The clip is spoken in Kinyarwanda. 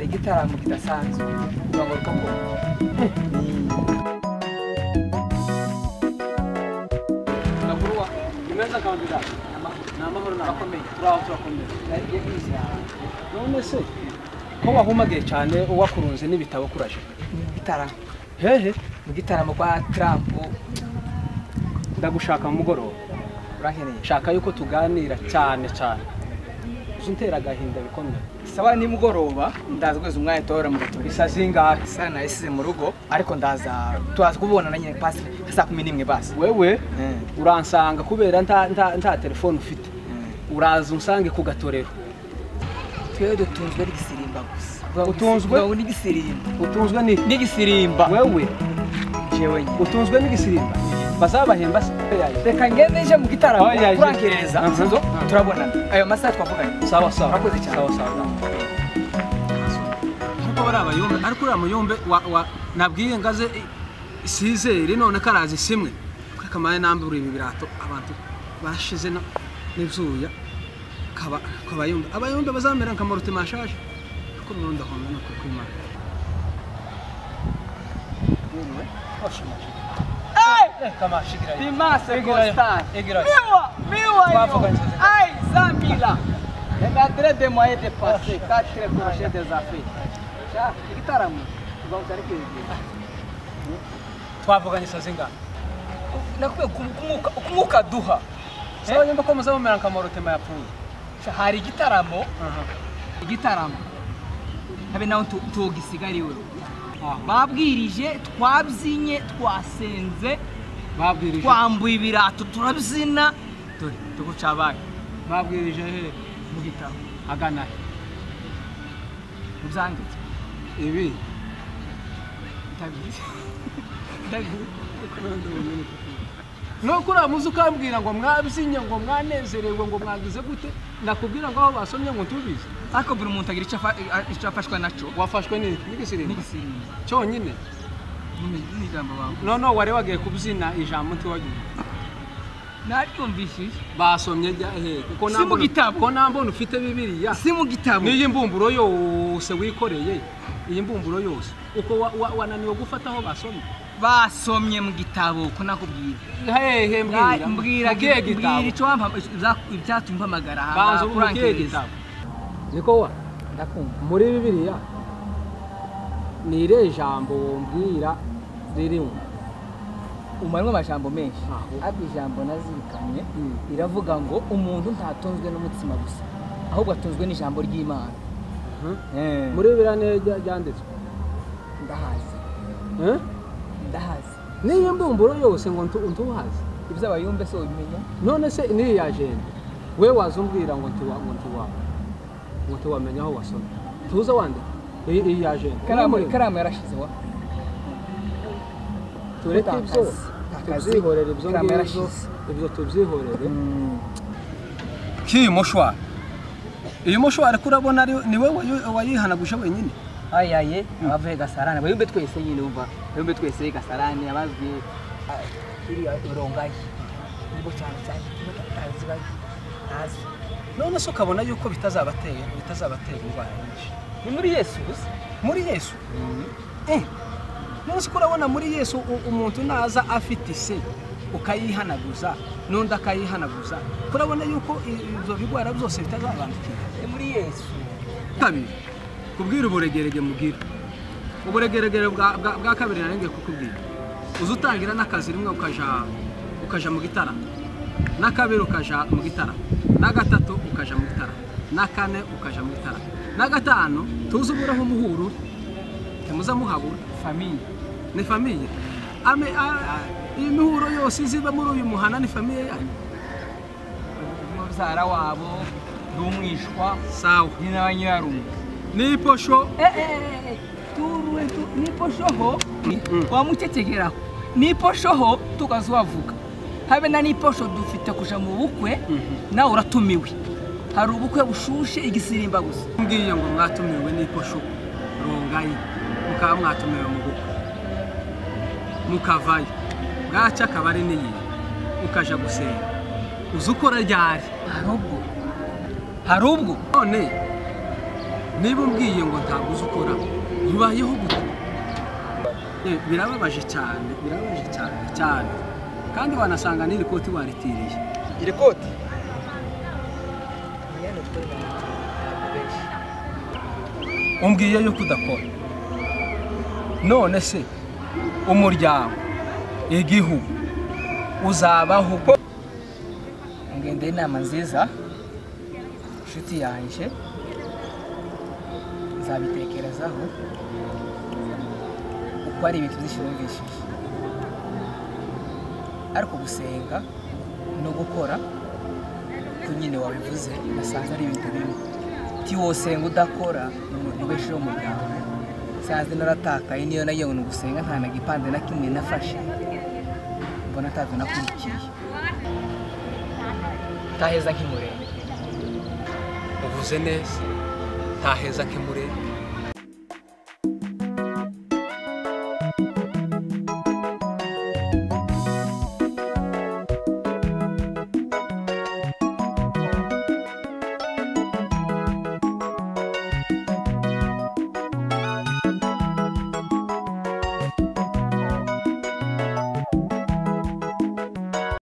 igitaramo kidasanzwe ngo koko nakuruwa imeza kandida namahoro narakomeye turakomeye nariye kwiza none se ko wahumagiye cyane uwakurunze n'ibitabo kuraje igitaramo hehe mu gitaramo kwa Trump ndagushaka mu mugoroba urakeneye shaka yuko tuganira cyane uzintera gahinda bikomeye sawa ni mugoroba ndaza kweza umwanya tora mu gatori isa zingahe sana isize mu rugo ariko ndaza twaza kubona na nyine pasi saa 11 basi wewe uransanga kubera nta telefone ufite uraza unsange ku gatorero twe dutunzwe n'igisirimba gusa utunzwe n'igisirimba utunzwe n'igisirimba wewe jewe utunzwe n'igisirimba bazabahemba se reka ngende nje mu gitaramo kurankereza nzo turabona ayo masaha twavuganye sawa urakoze cyane sawa kuko bari abayombe ariko uri amayombe nabwiye ngaze sizere none karazi simwe kamaye nambura ibi birato abantu bashize n'izuya abayombe bazamera nka marote mashaje kuko nundi ahomba no kwimana kama shigira Dimase Constant. Miwa. Ai, Zamila. Regadre de moyen de passer, 4 prochains des affaires. Já, igitaramo. Vamos ter que twavuganye sazinga. Nakubye kumuka duha. Sawa nyamba ko muzabomera nkamaro tema yapfuye. Hari igitaramo. Igitaramo. Habe nawo tugisigariwe. Babwirije twabzinye twasenze babwirije twambuye ibirato turabyina dore tugucabaye babwirije he mu gitabo agana uzangitse ibi tabizi no kura muzu kambwira ngo mwabzinye ngo mwanezerewe ngo mwagize gute nakubwira ngo aho basomye ngo tubize ariko buri muntu agira icafashwa naco wafashwe n'igisirimba cyonyine n'ijambo bawe no wari wagiye kubyina ijambo ntiwagiye naryumvishije basomye he kuko si mu gitabo ko nambona ufite bibiliya si mu gitabo niyi mbumburo yose wikoreye iyi mbumburo yose uko wananiwe gufata aho basomye mu gitabo ko nakubwira hehe mbwira icyo ibyatumva amagara hanze kurankereza niko wa ndakumva muri bibiliya ni ire jambo wombwira ririmo umarimo amajambo menshi ariko ijambo nazirikanye iravuga ngo umuntu ntatunzwe n'umutsima gusa ahubwo atunzwe n'ijambo ry'Imana muri bibiliya ryanditswe ndahazi niyo mbumburo yose ngo ntuhazi iby'abayumbe se ubimenya none se niyo yajende we wazumbwira ngo ntiwamenya aho wasoma tuza wande iyi yajende karamu yarashize wa tureke ibyo tubyihorere ibyo tubyihorere kiyi moshwari iyi moshwari kurabona ni we wayihanaguje wenyine ayaye abavuye Gasarani bayumbe twese nyine umva bayumbe twese Gasarani abazwe iri rongaye nibo cyane tazi none so kabona yuko bitazabateye indwara nyinshi ni muri Yesu none se kurabona muri Yesu umuntu naza afite ise ukayihanaguza n'undi akayihanaguza kurabona yuko ibyo bigwara byose bitazabandikira muri Yesu kabiri kubwira uburegerege mugira uburegerege bwa kabiri narenge kukubwira uzutangira n'akazi rimwe ukaja mu gitara na kabiri ukaja mu gitara na gatatu ukaja mu gitara na kane ukaja mu gitara na gatanu tuzuburaho umuhuru temuza muhabura famille ni famille iyi mihuro yose ziba muri uyu muhana ni famille yanyu muzara wabo n'umwishwa sawa ni n'abanyirarume ni posho ni poshoho wamucecekeraho ni poshoho tukazubavuga habe na ni posho dufite kuja mu bukwe nawe uratumiwe hari ubukwe bushushe igisirimba gusa mbwiye ngo mwatumiwe ni posho rongaye mukaba mwatumiwe mu bukwe mukavayo bwaca akabari niyi ukaja gusenga uzukora ryari hari ubwo none niba umbwiye ngo ntabwo uzukora ubayeho gute birababaje cyane cyane kandi wanasanga n'iri koti waritiriye iri koti umbwiye yuko udakora none se umuryango igihugu uzabaho ngendeye inama nziza inshuti yanjye nzabitekerezaho uko ari ibintu byinshi numvishije ariko gusenga no gukora ko nyine wabivuze nasanze ari ibintu bimwe ti wosenga udakora ntubesheho umuryango sanze naratakaye niyo nagiye ngo gusenga nta na gipande na kimwe nafashe mbona atatu nakurikiye taheza nk'imurenge uvuze neza ntaheza nk'imurenge